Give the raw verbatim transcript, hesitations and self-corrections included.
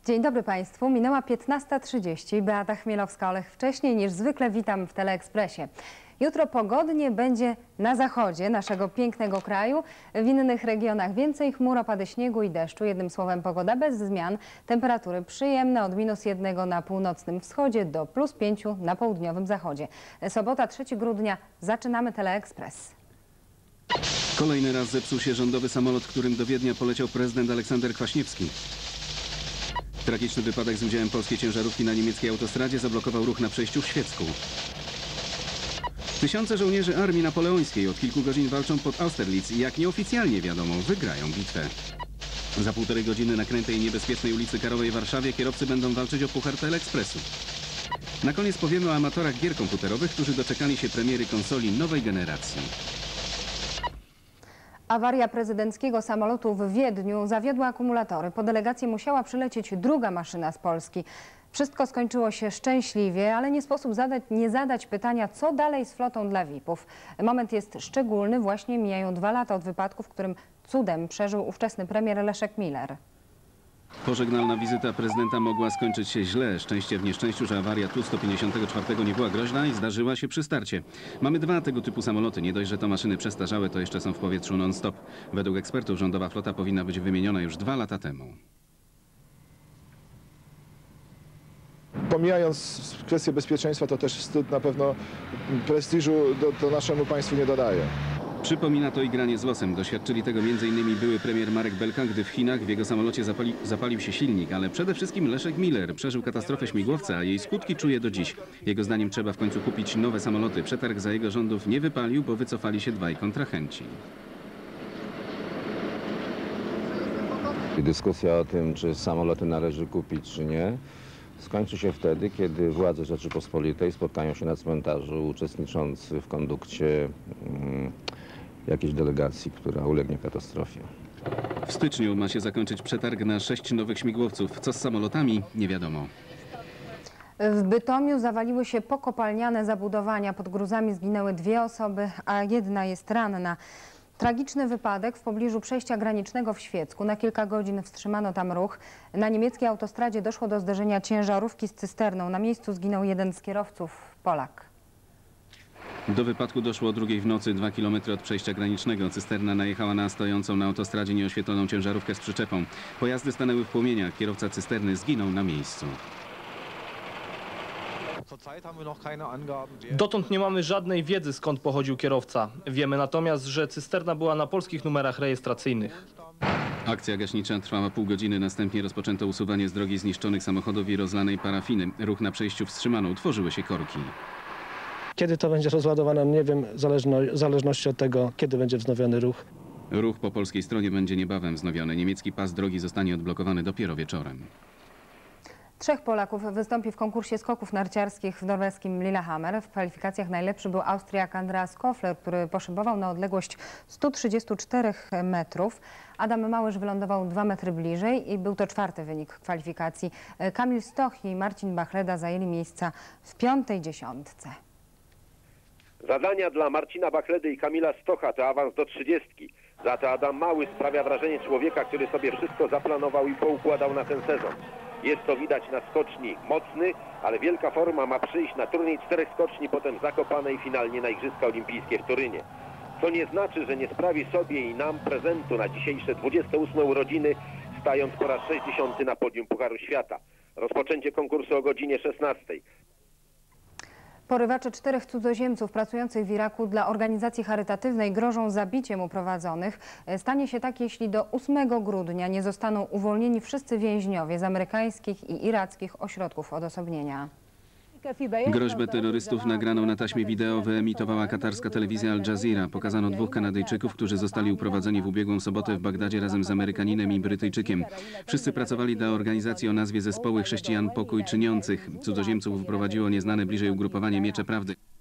Dzień dobry Państwu. Minęła piętnasta trzydzieści. Beata Chmielowska-Olech wcześniej niż zwykle witam w Teleekspresie. Jutro pogodnie będzie na zachodzie naszego pięknego kraju. W innych regionach więcej chmur, opady śniegu i deszczu. Jednym słowem pogoda bez zmian. Temperatury przyjemne od minus jednego na północnym wschodzie do plus pięciu na południowym zachodzie. Sobota trzeciego grudnia. Zaczynamy Teleekspres. Kolejny raz zepsuł się rządowy samolot, którym do Wiednia poleciał prezydent Aleksander Kwaśniewski. Tragiczny wypadek z udziałem polskiej ciężarówki na niemieckiej autostradzie zablokował ruch na przejściu w Świecku. Tysiące żołnierzy armii napoleońskiej od kilku godzin walczą pod Austerlitz i jak nieoficjalnie wiadomo, wygrają bitwę. Za półtorej godziny na krętej i niebezpiecznej ulicy Karowej w Warszawie kierowcy będą walczyć o puchar Teleekspresu. Na koniec powiemy o amatorach gier komputerowych, którzy doczekali się premiery konsoli nowej generacji. Awaria prezydenckiego samolotu w Wiedniu zawiodła akumulatory. Po delegacji musiała przylecieć druga maszyna z Polski. Wszystko skończyło się szczęśliwie, ale nie sposób zadać, nie zadać pytania, co dalej z flotą dla V I P-ów. Moment jest szczególny. Właśnie mijają dwa lata od wypadku, w którym cudem przeżył ówczesny premier Leszek Miller. Pożegnalna wizyta prezydenta mogła skończyć się źle. Szczęście w nieszczęściu, że awaria Tu sto pięćdziesiąt cztery nie była groźna i zdarzyła się przy starcie. Mamy dwa tego typu samoloty. Nie dość, że to maszyny przestarzałe, to jeszcze są w powietrzu non-stop. Według ekspertów rządowa flota powinna być wymieniona już dwa lata temu. Pomijając kwestię bezpieczeństwa, to też wstyd na pewno prestiżu do, to naszemu państwu nie dodaje. Przypomina to i granie z losem. Doświadczyli tego między innymi były premier Marek Belka, gdy w Chinach w jego samolocie zapali, zapalił się silnik, ale przede wszystkim Leszek Miller przeżył katastrofę śmigłowca, a jej skutki czuje do dziś. Jego zdaniem trzeba w końcu kupić nowe samoloty. Przetarg za jego rządów nie wypalił, bo wycofali się dwaj kontrahenci. Dyskusja o tym, czy samoloty należy kupić, czy nie, skończy się wtedy, kiedy władze Rzeczypospolitej spotkają się na cmentarzu, uczestnicząc w kondukcie um, jakiejś delegacji, która ulegnie katastrofie. W styczniu ma się zakończyć przetarg na sześć nowych śmigłowców. Co z samolotami? Nie wiadomo. W Bytomiu zawaliły się pokopalniane zabudowania. Pod gruzami zginęły dwie osoby, a jedna jest ranna. Tragiczny wypadek w pobliżu przejścia granicznego w Świecku. Na kilka godzin wstrzymano tam ruch. Na niemieckiej autostradzie doszło do zderzenia ciężarówki z cysterną. Na miejscu zginął jeden z kierowców, Polak. Do wypadku doszło o drugiej w nocy, dwa kilometry od przejścia granicznego. Cysterna najechała na stojącą na autostradzie nieoświetloną ciężarówkę z przyczepą. Pojazdy stanęły w płomieniach. Kierowca cysterny zginął na miejscu. Dotąd nie mamy żadnej wiedzy, skąd pochodził kierowca. Wiemy natomiast, że cysterna była na polskich numerach rejestracyjnych. Akcja gaśnicza trwała pół godziny. Następnie rozpoczęto usuwanie z drogi zniszczonych samochodów i rozlanej parafiny. Ruch na przejściu wstrzymano. Utworzyły się korki. Kiedy to będzie rozładowane, nie wiem, zależno, w zależności od tego, kiedy będzie wznowiony ruch. Ruch po polskiej stronie będzie niebawem wznowiony. Niemiecki pas drogi zostanie odblokowany dopiero wieczorem. Trzech Polaków wystąpi w konkursie skoków narciarskich w norweskim Lillehammer. W kwalifikacjach najlepszy był Austriak Andreas Kofler, który poszybował na odległość stu trzydziestu czterech metrów. Adam Małysz wylądował dwa metry bliżej i był to czwarty wynik kwalifikacji. Kamil Stoch i Marcin Bachleda zajęli miejsca w piątej dziesiątce. Zadania dla Marcina Bachledy i Kamila Stocha to awans do trzydziestki. Za to Adam Małysz sprawia wrażenie człowieka, który sobie wszystko zaplanował i poukładał na ten sezon. Jest to widać na skoczni mocny, ale wielka forma ma przyjść na turniej czterech skoczni, potem Zakopane i finalnie na Igrzyska Olimpijskie w Turynie. Co nie znaczy, że nie sprawi sobie i nam prezentu na dzisiejsze dwudzieste ósme urodziny, stając po raz sześćdziesiąty na podium Pucharu Świata. Rozpoczęcie konkursu o godzinie szesnastej. Porywacze czterech cudzoziemców pracujących w Iraku dla organizacji charytatywnej grożą zabiciem uprowadzonych. Stanie się tak, jeśli do ósmego grudnia nie zostaną uwolnieni wszyscy więźniowie z amerykańskich i irackich ośrodków odosobnienia. Groźbę terrorystów nagraną na taśmie wideo wyemitowała katarska telewizja Al Jazeera. Pokazano dwóch Kanadyjczyków, którzy zostali uprowadzeni w ubiegłą sobotę w Bagdadzie razem z Amerykaninem i Brytyjczykiem. Wszyscy pracowali dla organizacji o nazwie Zespoły Chrześcijan Pokój Czyniących. Cudzoziemców uprowadziło nieznane bliżej ugrupowanie Miecze Prawdy.